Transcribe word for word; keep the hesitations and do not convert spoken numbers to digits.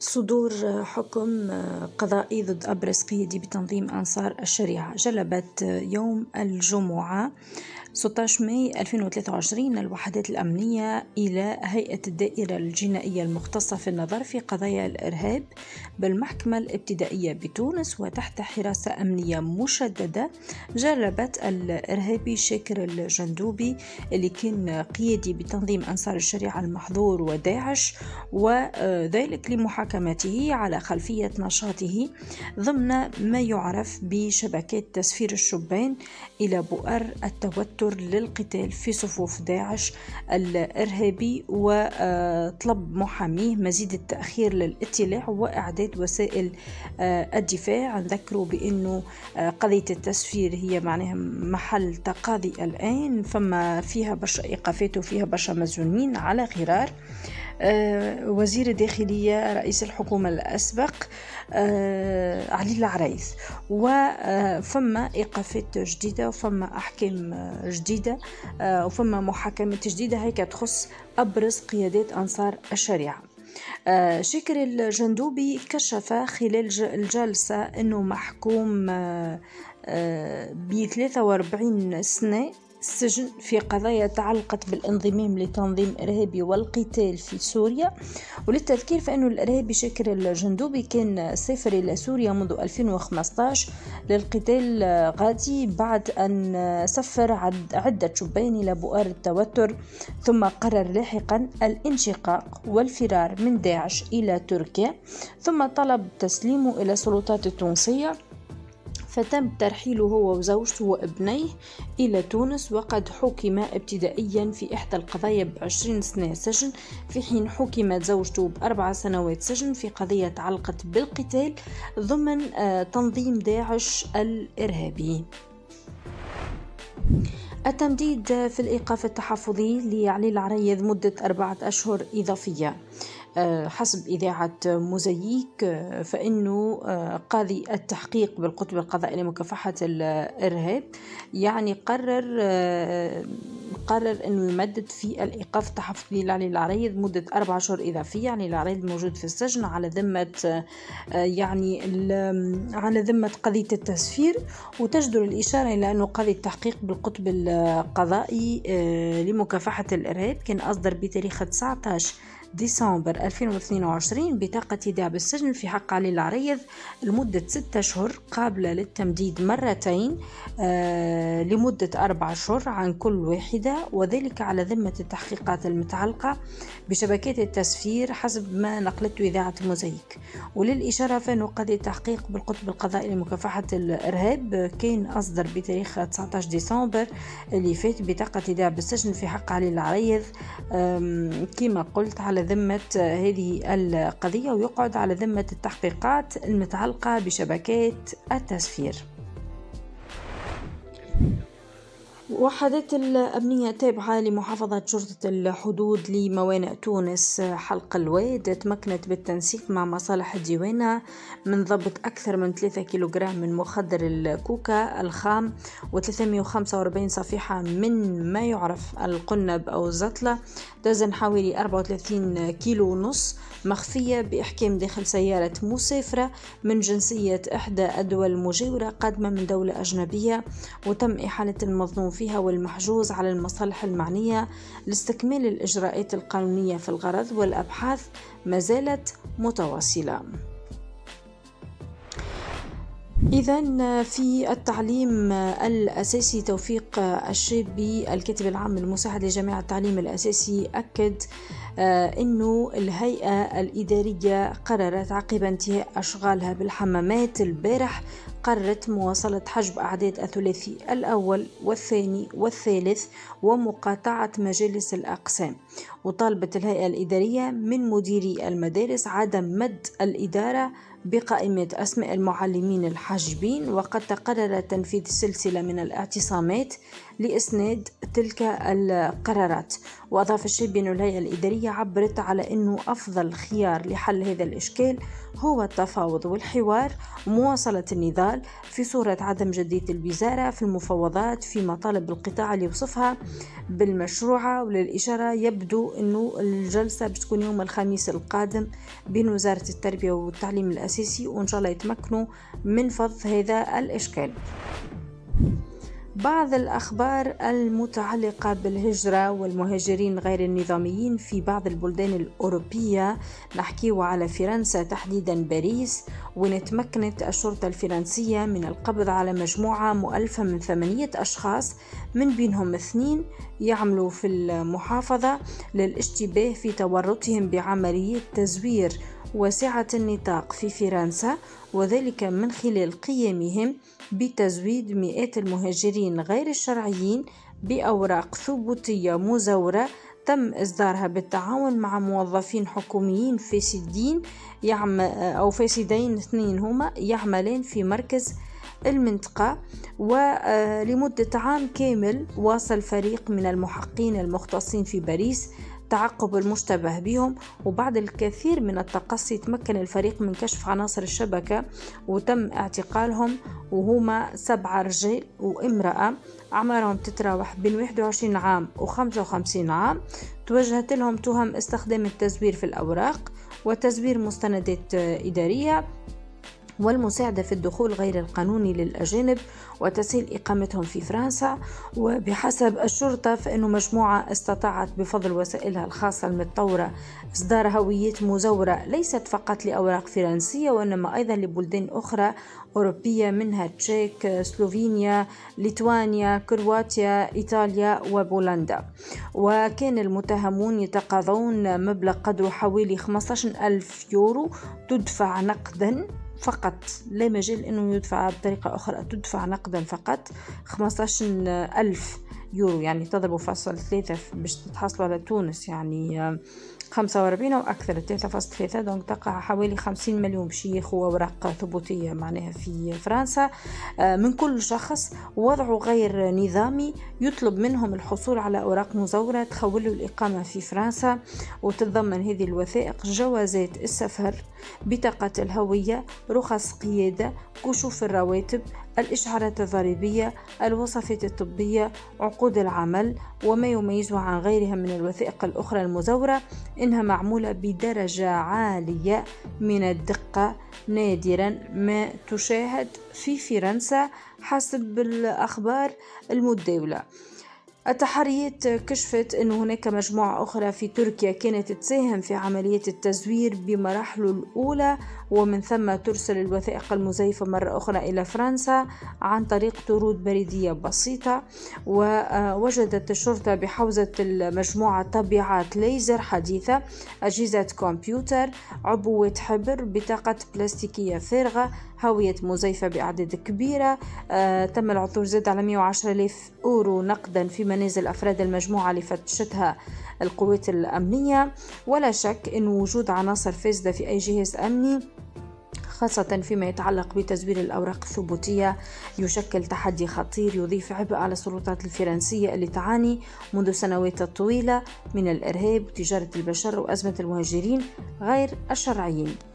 صدور حكم قضائي ضد أبرز قيدي بتنظيم أنصار الشريعة جلبت يوم الجمعة ستة عشر مايو ألفين وثلاثة وعشرين الوحدات الأمنية إلى هيئة الدائرة الجنائية المختصة في النظر في قضايا الإرهاب بالمحكمة الابتدائية بتونس وتحت حراسة أمنية مشددة. جلبت الإرهابي شاكر الجندوبي اللي كان قيادي بتنظيم أنصار الشريعة المحظور وداعش، وذلك لمحاكمته على خلفية نشاطه ضمن ما يعرف بشبكات تسفير الشبان إلى بؤر التوتر للقتال في صفوف داعش الإرهابي، وطلب محاميه مزيد التأخير للاطلاع وإعداد وسائل الدفاع. نذكروا بأنه قضية التسفير هي معناها محل تقاضي الآن، فما فيها برشا إيقافات وفيها برشا مسجونين على غرار. آه وزير الداخلية رئيس الحكومة الأسبق آه علي العريث، وفما إيقافات جديدة وفما أحكام جديدة آه وفما محاكمات جديدة هيك تخص أبرز قيادات أنصار الشريعة. آه شاكر الجندوبي كشف خلال الجلسة أنه محكوم آه آه ب ثلاثة وأربعين سنة السجن في قضايا تعلقت بالانضمام لتنظيم إرهابي والقتال في سوريا. وللتذكير فإنه الإرهابي شاكر الجندوبي كان سافر إلى سوريا منذ ألفين وخمسة عشر للقتال غادي بعد أن سفر عدة شبان إلى بؤر التوتر، ثم قرر لاحقا الانشقاق والفرار من داعش إلى تركيا، ثم طلب تسليمه إلى السلطات التونسية، فتم ترحيله هو وزوجته وابنيه إلى تونس، وقد حكم ابتدائيا في إحدى القضايا بعشرين سنة سجن، في حين حكمت زوجته بأربع سنوات سجن في قضية تعلقت بالقتال ضمن تنظيم داعش الإرهابي. التمديد في الإيقاف التحفظي لعلي العريض مدة أربعة أشهر إضافية. حسب إذاعة موزايك فإنه قاضي التحقيق بالقطب القضائي لمكافحة الإرهاب يعني قرر قرر أنه يمدد في الإيقاف التحفظي لعلي العريض مدة أربع أشهر إضافية. يعني العريض موجود في السجن على ذمة يعني على ذمة قضية التسفير، وتجدر الإشارة إلى أنه قاضي التحقيق بالقطب القضائي لمكافحة الإرهاب كان أصدر بتاريخ تسعة عشر ديسمبر ألفين واثنين وعشرين بطاقة إيداع بالسجن في حق علي العريض لمدة ستة أشهر قابلة للتمديد مرتين آه لمدة أربع أشهر عن كل واحدة، وذلك على ذمة التحقيقات المتعلقة بشبكات التسفير حسب ما نقلته إذاعة موزايك. وللإشارة فإنه قاضي التحقيق بالقطب القضائي لمكافحة الإرهاب كان أصدر بتاريخ تسعة عشر ديسمبر اللي فات بطاقة إيداع بالسجن في حق علي العريض كما قلت على ذمة هذه القضية، ويقعد على ذمة التحقيقات المتعلقة بشبكات التسفير. وحدات الأمنية تابعة لمحافظة شرطة الحدود لموانئ تونس حلق الواد تمكنت بالتنسيق مع مصالح الديوانة من ضبط أكثر من ثلاثة كيلوغرام من مخدر الكوكا الخام وثلاثمائة وخمسة وأربعين صفيحة من ما يعرف القنب أو الزطلة تزن حوالي أربعة وثلاثين كيلو ونص مخفية بإحكام داخل سيارة مسافرة من جنسية إحدى الدول المجاورة قادمة من دولة أجنبية، وتم إحالة المظنون فيها والمحجوز على المصالح المعنية لاستكمال الإجراءات القانونية في الغرض، والأبحاث ما زالت متواصلة. إذن في التعليم الأساسي توفيق الشابي الكاتب العام المساعد لجامعة التعليم الأساسي أكد أنه الهيئة الإدارية قررت عقب انتهاء أشغالها بالحمامات البارح قررت مواصلة حجب أعداد الثلاثي الأول والثاني والثالث ومقاطعة مجالس الأقسام. وطالبت الهيئة الإدارية من مديري المدارس عدم مد الإدارة بقائمة أسماء المعلمين الحاجبين، وقد تقرر تنفيذ سلسلة من الاعتصامات لإسناد تلك القرارات. وأضاف الشيبي أن الهيئة الإدارية عبرت على أنه أفضل خيار لحل هذا الإشكال هو التفاوض والحوار ومواصلة النضال في صورة عدم جدية الوزارة في المفاوضات في مطالب القطاع اللي يوصفها بالمشروعة. وللإشارة يبدو أنه الجلسة بتكون يوم الخميس القادم بين وزارة التربية والتعليم الأساسي، وإن شاء الله يتمكنوا من فض هذا الإشكال. بعض الأخبار المتعلقة بالهجرة والمهاجرين غير النظاميين في بعض البلدان الأوروبية، نحكيه على فرنسا تحديدا باريس، ونتمكنت الشرطة الفرنسية من القبض على مجموعة مؤلفة من ثمانية أشخاص من بينهم اثنين يعملوا في المحافظة للاشتباه في تورطهم بعملية تزوير واسعة النطاق في فرنسا، وذلك من خلال قيامهم بتزويد مئات المهاجرين غير الشرعيين بأوراق ثبوتية مزورة تم إصدارها بالتعاون مع موظفين حكوميين فاسدين يعمل أو فاسدين اثنين هما يعملان في مركز المنطقة. ولمدة عام كامل واصل فريق من المحققين المختصين في باريس تعقب المشتبه بهم، وبعد الكثير من التقصي تمكن الفريق من كشف عناصر الشبكة وتم اعتقالهم، وهما سبعة رجال وامرأة أعمارهم تتراوح بين واحد وعشرين عام وخمسة وخمسين عام. توجهت لهم تهم استخدام التزوير في الأوراق وتزوير مستندات إدارية والمساعدة في الدخول غير القانوني للأجانب وتسهيل إقامتهم في فرنسا. وبحسب الشرطة فإنه مجموعة استطاعت بفضل وسائلها الخاصة المتطورة إصدار هويات مزورة ليست فقط لأوراق فرنسية وإنما أيضا لبلدان أخرى أوروبية منها تشيك، سلوفينيا، ليتوانيا، كرواتيا، إيطاليا وبولندا. وكان المتهمون يتقاضون مبلغ قدره حوالي خمسة عشر ألف يورو تدفع نقدا فقط، لا مجال أنه يدفع بطريقة أخرى، تدفع نقدا فقط خمسة عشر ألف يورو، يعني تضربوا فاصل ثلاثة باش تتحصلوا على تونس، يعني خمسة وأربعين أو أكثر، ثلاثة فاصل ثلاثة، دونك تقع حوالي خمسين مليون باش ياخذوا أوراق ثبوتية معناها في فرنسا من كل شخص وضعه غير نظامي يطلب منهم الحصول على أوراق مزورة تخول له الإقامة في فرنسا، وتتضمن هذه الوثائق جوازات السفر، بطاقة الهوية، رخص قيادة، كشوف الرواتب، الإشعارات الضريبية، الوصفات الطبية، عقود العمل، وما يميزها عن غيرها من الوثائق الأخرى المزورة إنها معمولة بدرجة عالية من الدقة، نادرا ما تشاهد في فرنسا حسب الأخبار المتداولة. التحريات كشفت أن هناك مجموعة أخرى في تركيا كانت تساهم في عملية التزوير بمراحله الأولى، ومن ثم ترسل الوثائق المزيفة مرة أخرى إلى فرنسا عن طريق طرود بريدية بسيطة. ووجدت الشرطة بحوزة المجموعة طابعات ليزر حديثة، أجهزة كمبيوتر، عبوة حبر، بطاقة بلاستيكية فارغة، هوية مزيفة بأعداد كبيرة. آه تم العثور زاد على مئة وعشرة آلاف أورو نقدا في منازل أفراد المجموعة اللي فتشتها القوات الأمنية. ولا شك أن وجود عناصر فاسدة في أي جهاز أمني خاصة فيما يتعلق بتزوير الأوراق الثبوتية يشكل تحدي خطير يضيف عبء على السلطات الفرنسية اللي تعاني منذ سنوات طويلة من الإرهاب وتجارة البشر وأزمة المهاجرين غير الشرعيين.